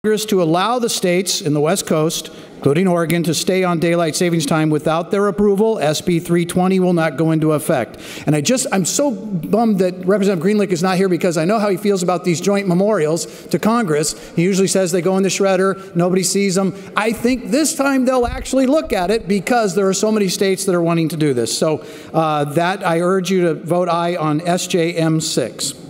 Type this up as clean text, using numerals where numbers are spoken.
Congress to allow the states in the West Coast, including Oregon, to stay on daylight savings time without their approval. SB 320 will not go into effect. And I'm so bummed that Representative Greenlick is not here, because I know how he feels about these joint memorials to Congress. He usually says they go in the shredder, nobody sees them. I think this time they'll actually look at it, because there are so many states that are wanting to do this. So that I urge you to vote aye on SJM 6.